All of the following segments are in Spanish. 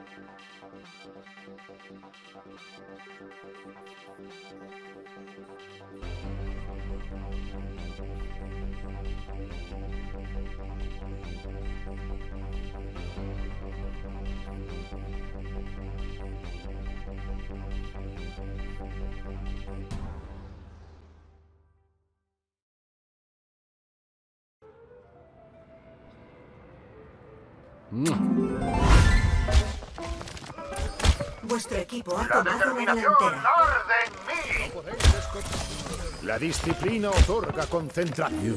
Vuestro equipo ha tomado la delantera. ¡Arde en mí! La disciplina otorga concentración.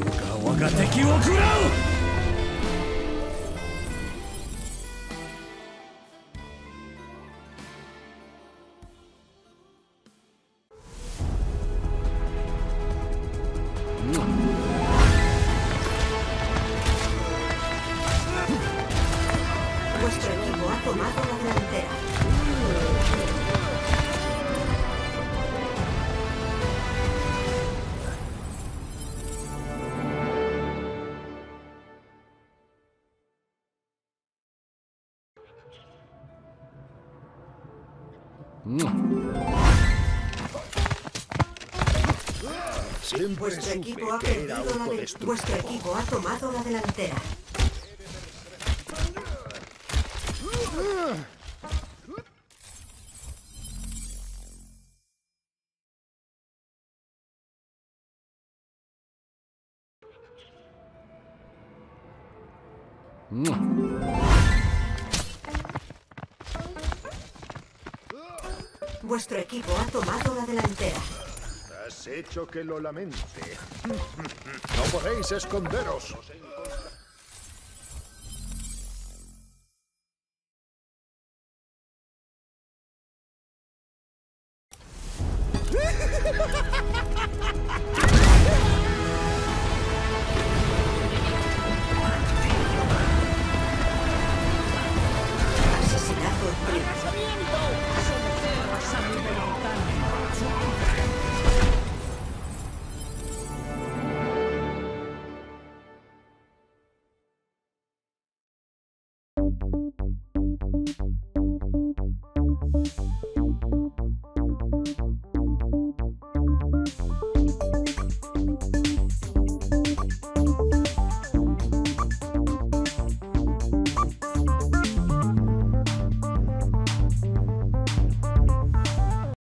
Vuestro equipo ha tomado la delantera. Siempre Vuestro supe equipo ha que era perdido la autodestructivo. Vuestro equipo ha tomado la delantera. Vuestro equipo ha tomado la delantera. Has hecho que lo lamente. No podéis esconderos.